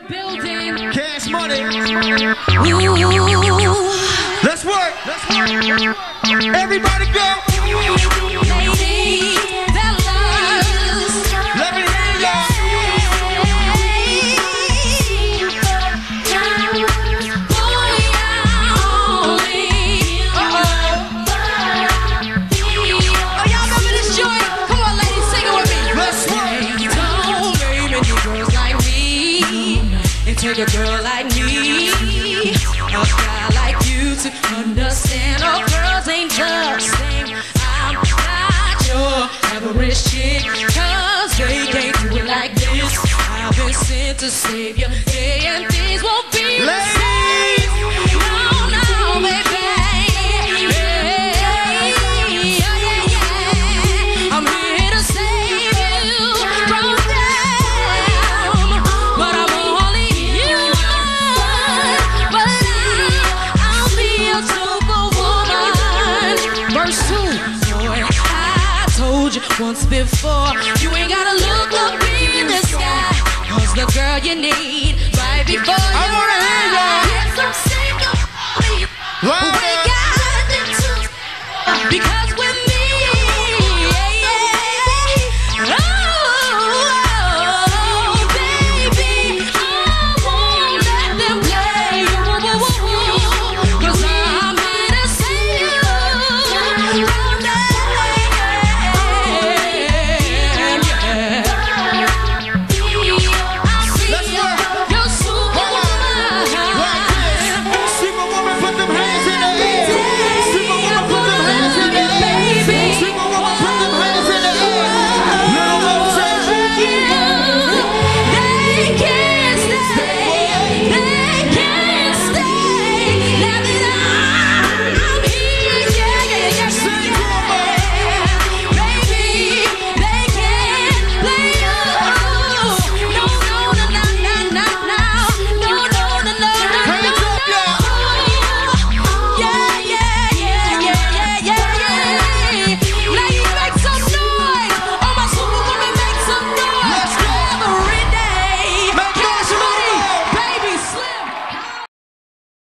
building. Cash money. Ooh. Let's work. Let's work. Everybody go. Ladies, fellas, Let me hear ya. Take a girl like me, a guy like you to understand. All girls ain't the same. I'm not your average chick, cause they can't do it like this. I've been sent to save you, yeah, and things won't be the same. No, no, baby. I'm here to save you from them, but I'm only human. But I'll be a superwoman. Verse 2, boy, I told you once before, you ain't gotta look up in the sky, cause the girl you need right before you ride. Yes, I'm single, but we got it too, because